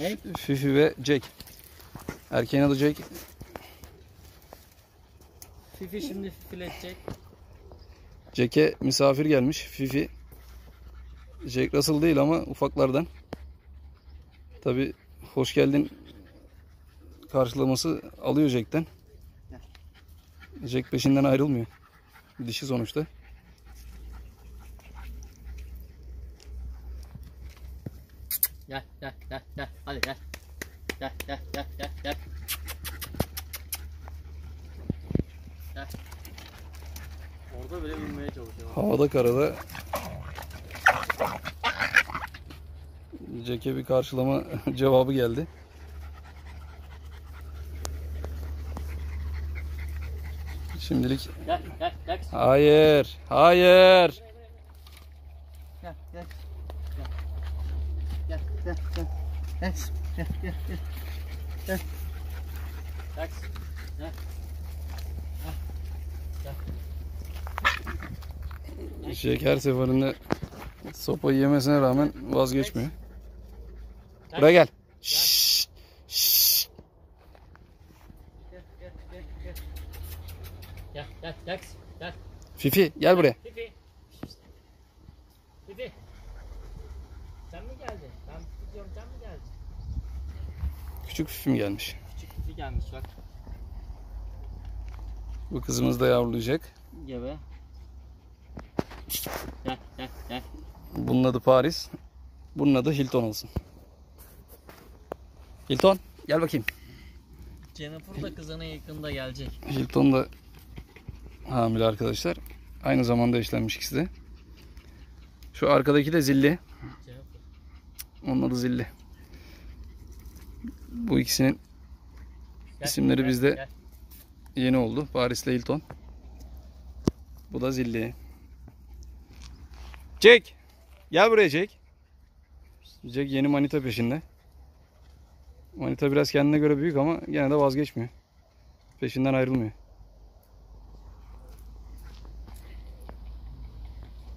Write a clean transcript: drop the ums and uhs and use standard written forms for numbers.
Ne? Fifi ve Jack. Erkeğin adı Jack. Fifi şimdi fifiletecek. Jack'e misafir gelmiş. Fifi. Jack Russell değil ama ufaklardan. Tabi hoş geldin karşılaması alıyor Jack'ten. Jack peşinden ayrılmıyor. Dişi sonuçta. Gel gel gel gel. Hadi gel. Gel gel gel gel gel. Gel. Orada bile binmeye çalışıyor. Havada karada Jack'e bir karşılama cevabı geldi. Şimdilik Gel gel gel. hayır, hayır. Gel gel. Gel gel gel. Gel gel gel gel. Gel. Gel. Gel. Jack her seferinde sopayı yemesine rağmen vazgeçmiyor. Buraya gel. Şşş, şşş. Gel gel gel gel. Gel gel gel. Gel. Fifi gel buraya. Fifi. Fifi. Sen mi geldin? Ben gidiyorum, sen mi geldin? Küçük Fifi'm gelmiş. Küçük Fifi gelmiş bak. Bu kızımız da yavrulayacak. Gebe. Gel gel gel. Bunun adı Paris. Bunun adı Hilton olsun. Hilton gel bakayım. Jennifer da kızına yakında gelecek. Hilton da hamile arkadaşlar. Aynı zamanda eşlenmiş ikisi de. Şu arkadaki de Zilli. Jennifer. Onun adı Zilli. Bu ikisinin Gel, isimleri gel, bizde gel. yeni oldu. Paris ile Hilton. Bu da Zilli. Jack. Gel buraya Jack. Jack yeni manita peşinde. Manita biraz kendine göre büyük ama gene de vazgeçmiyor. Peşinden ayrılmıyor.